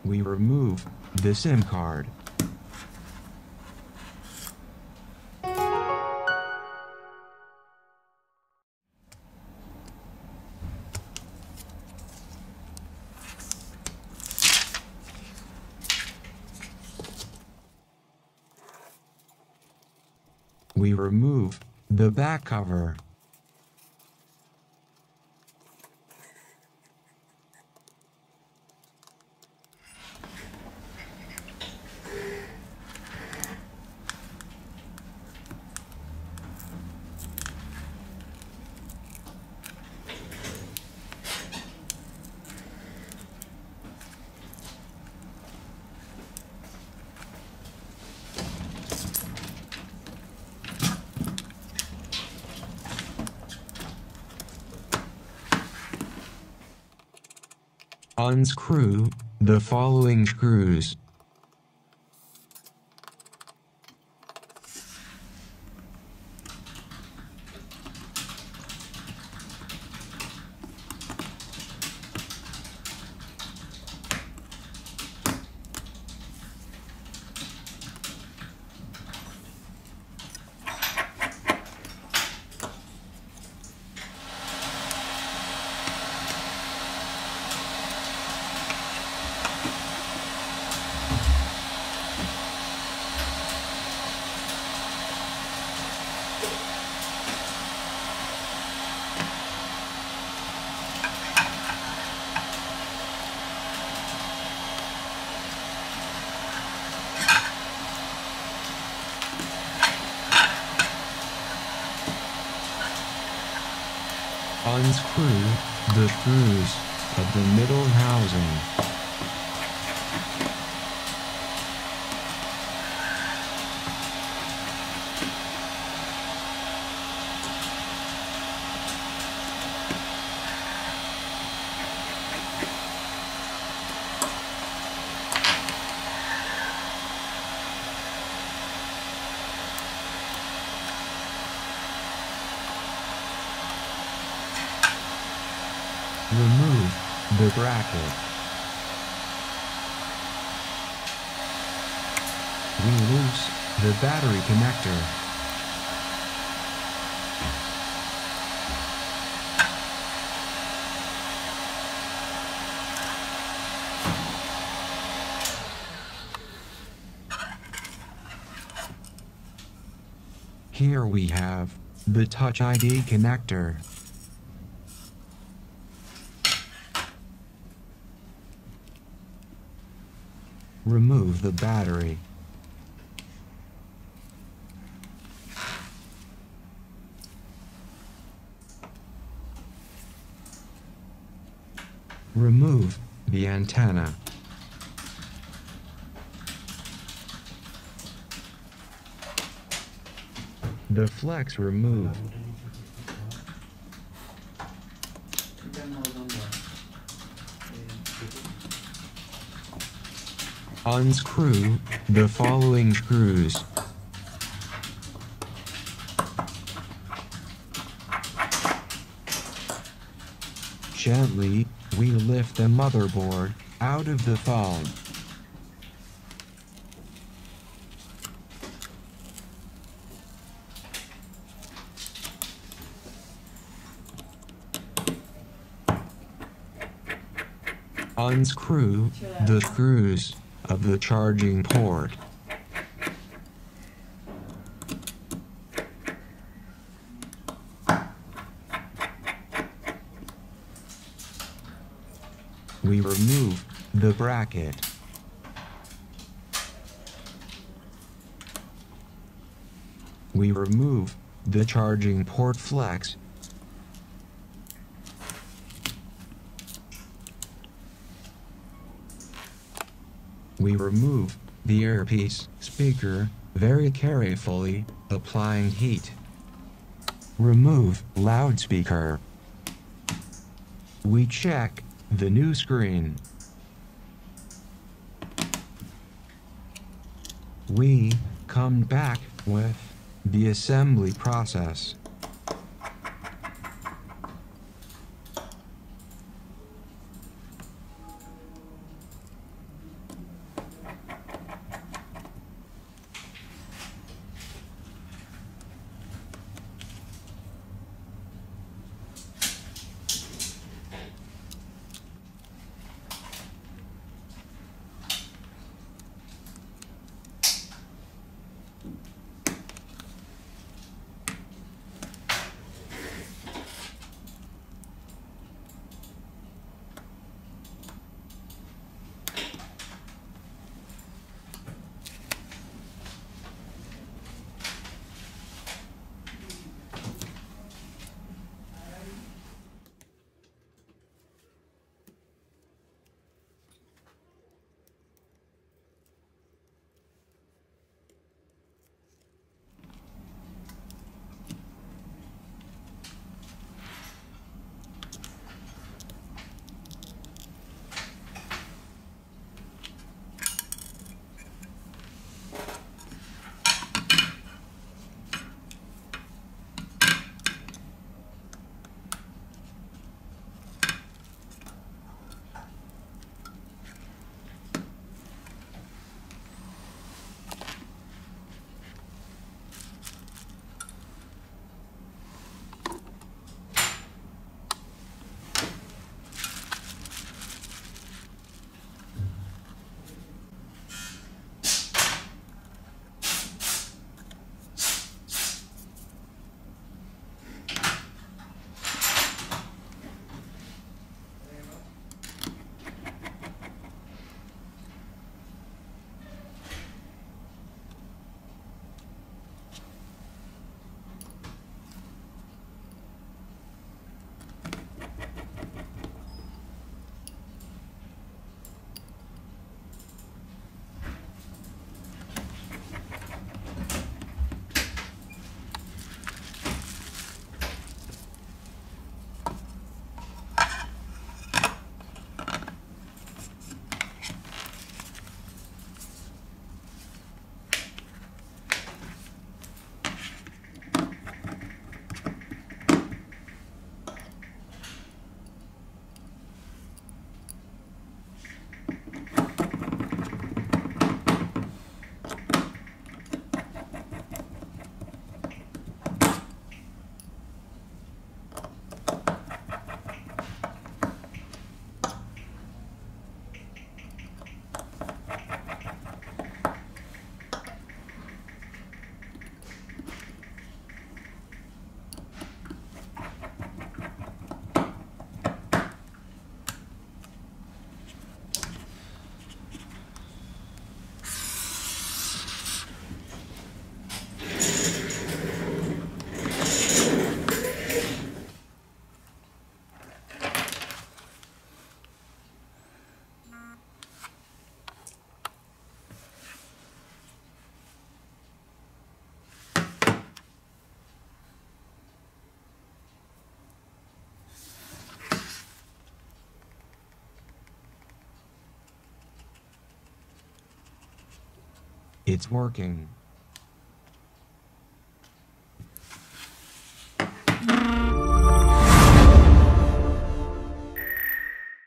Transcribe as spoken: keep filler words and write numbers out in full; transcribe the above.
We remove the SIM card. We remove the back cover. Unscrew the following screws. Unscrew the screws of the middle housing. Remove the bracket. Reloose the battery connector. Here we have the Touch I D connector. Remove the battery. Remove the antenna. The flex removed. Unscrew the following screws. Gently, we lift the motherboard out of the phone. Unscrew the screws of the charging port. We remove the bracket. We remove the charging port flex. We remove the earpiece speaker very carefully, applying heat. Remove loudspeaker. We check the new screen. We come back with the assembly process. It's working.